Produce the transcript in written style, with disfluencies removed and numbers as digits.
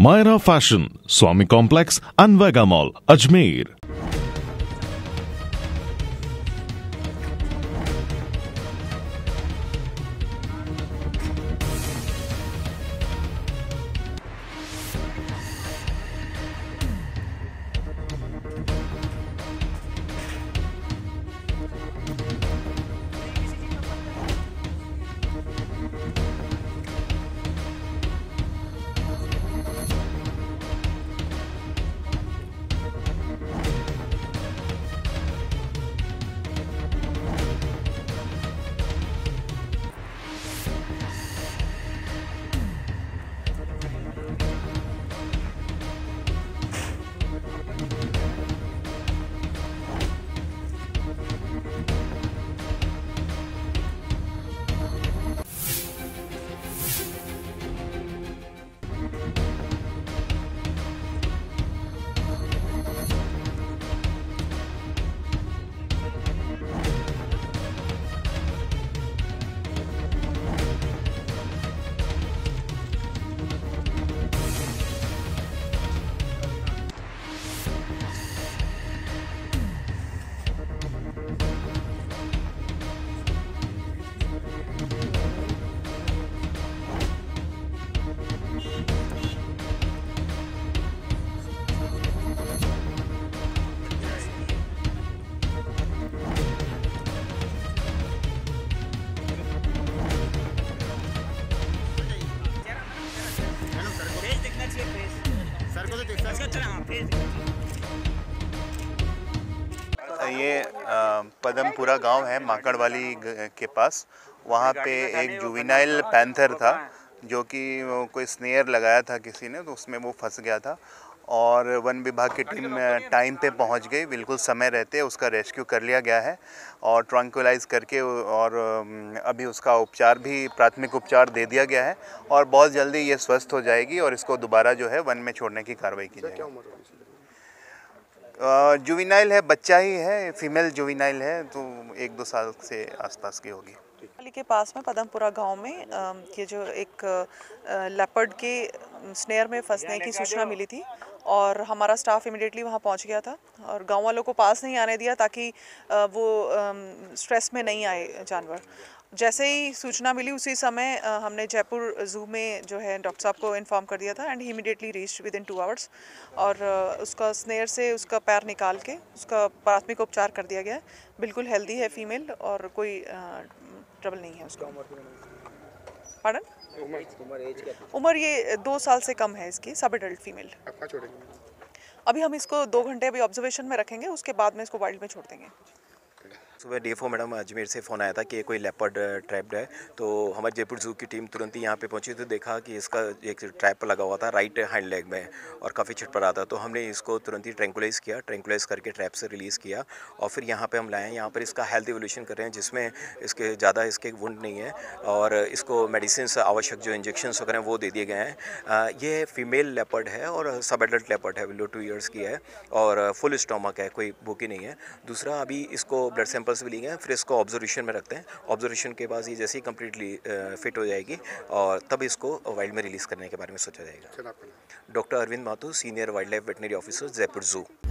Myra Fashion, Swami Complex and Vega Mall, Ajmer. ये पदमपुरा गांव है माकड़वाली के पास। वहाँ पे एक जुवेनाइल पैंथर था जो कि कोई स्नेयर लगाया था किसी ने, तो उसमें वो फंस गया था और वन विभाग की टीम टाइम पे पहुंच गई। बिल्कुल समय रहते उसका रेस्क्यू कर लिया गया है और ट्रंकुलाइज करके, और अभी उसका उपचार भी, प्राथमिक उपचार दे दिया गया है और बहुत जल्दी ये स्वस्थ हो जाएगी और इसको दोबारा जो है वन में छोड़ने की कार्रवाई की जाएगी। जुवेनाइल है, बच्चा ही है, फीमेल जुवेनाइल है, तो 1-2 साल से आसपास की होगी। के पास में पदमपुरा गांव में ये जो एक लेपर्ड के स्नेयर में फंसने की सूचना मिली थी और हमारा स्टाफ इमीडिएटली वहां पहुंच गया था और गांव वालों को पास नहीं आने दिया ताकि वो स्ट्रेस में नहीं आए जानवर। जैसे ही सूचना मिली उसी समय हमने जयपुर ज़ू में जो है डॉक्टर साहब को इन्फॉर्म कर दिया था and he immediately reached within 2 hours और उसका स्नेयर से उसका पैर निकाल के उसका प्राथमिक उपचार कर दिया गया है। बिल्कुल हेल्दी है फीमेल और कोई ट्रबल नहीं है उसका। पार्डन? उम्र ये 2 साल से कम है इसकी, सब एडल्ट फीमेल। अभी हम इसको 2 घंटे अभी ऑब्जर्वेशन में रखेंगे, उसके बाद में इसको वाइल्ड में छोड़ देंगे। सुबह D4 मैडम अजमेर से फ़ोन आया था कि कोई लेपर्ड ट्रैप्ड है, तो हमारे जयपुर ज़ू की टीम तुरंत ही यहाँ पे पहुंची तो देखा कि इसका एक ट्रैप लगा हुआ था राइट हैंड लेग में और काफ़ी छिटपटा था। तो हमने इसको तुरंत ही ट्रैंकुलाइज़ करके ट्रैप से रिलीज़ किया और फिर यहाँ पे हम लाए हैं। यहाँ पर इसका हेल्थ इवोल्यूशन कर रहे हैं जिसमें इसके ज़्यादा इसके वुंड नहीं है और इसको मेडिसिन आवश्यक जो इंजेक्शंस वगैरह वो दे दिए गए हैं। ये फीमेल लेपर्ड है और सब एडल्ट लेपर्ड है, बिलो 2 ईयर्स की है और फुल स्टोमक है, कोई भूखी नहीं है। दूसरा, अभी इसको ब्लड सैंपल्स भी लिए गए, फिर इसको ऑब्जर्वेशन में रखते हैं। ऑब्जर्वेशन के बाद ये जैसे ही कम्प्लीटली फिट हो जाएगी और तब इसको वाइल्ड में रिलीज़ करने के बारे में सोचा जाएगा। Doctor Arvind Mathur, senior wildlife veterinary officer, Jaipur zoo.